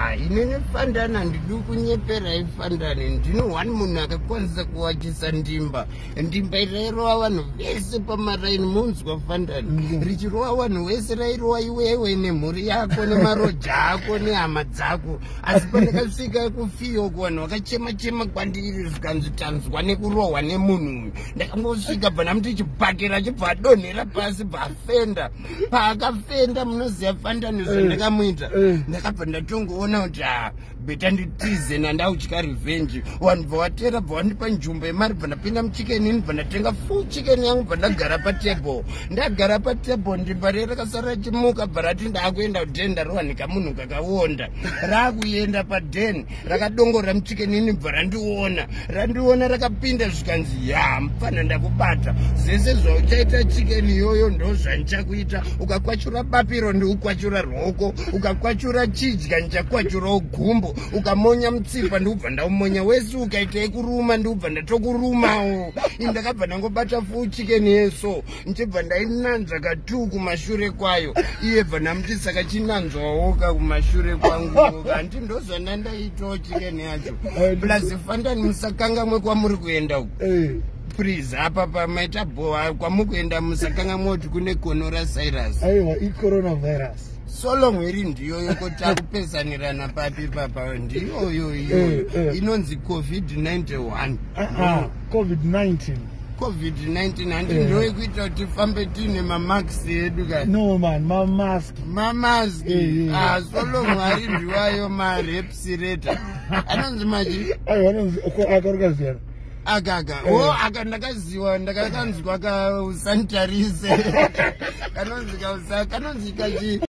inene Fandani handidi kunyepera iFandani. Ndino one munhu akakwanisa kuwachisa ndimba irairova vanhu vese pamaraini. Munzwa Fandani richirova vanhu vese rairova iwewe nemhuri yako nemaroja ako nehama dzako. Asi pandakasvika kufiyo kuvanhu vakachema kwandiri zvikanzi tanzwa nekurohwa nemunhu uyu. Ndakangosvika bva namuti chibhakera chibva adonhera pasi bvafenda. Paakafenda munoziva Fandani zvandakamuita. Ndakabva ndatongoona kuti beta nditize nandauchika revenge. Vanhu bvavatera bvavandipa nzvimbo yemari bva ndapinda muchikenini bva ndatenga full chicken yangu bva ndagara patable. Ndagara patable ndimba rero rakasara chimuka bva rati ndakuenda kudheni ndarowanika munhu kakawonda. Rakuenda padheni rakadongorera muchikenini bva randiona rakapinda zvikanzi mufana ndakubata. Zvese zvauchaita chicken iyoyo ndo zvandichakuita. Ukakwachura bapiro ndikukwachura roko. Ukakwachura chidya ndichakwachurawo gumbo. Ukamonya mutsipa ndikubva ndaumonya. Wese ukaita yekuruma ndikubva ndatokurumawo. Ndakabva ndangobata full chicken yeso ndichibva ndainanzva katu kumashure kwayo. Iye bva ndamuti saka chinanzwawo kumashure kwangu. Kanti ndozvandandaitawo chicken yacho. Plus Fandani musakangamwe kwamuri kuenda uku. Please apa pamaita bhoa kwamukuenda musakanga moti kune Conora Cyrus. Aiwa i-coronavirus. Solomweri ndiyo yokuti akupesanirana papi papa ndiyoyo inonzi COVID-91. COVID-19 handi ndo yekuita kuti tifambe tine mamaski edu kani. No man, mamaski. Solomwari ndiwayo marepsireta. Anonzi machi? Aiwa anonzi akarukaziyana. Agaga. Ndakaziwa ndakakanzwa ka sanitarise. Kanonzi kachi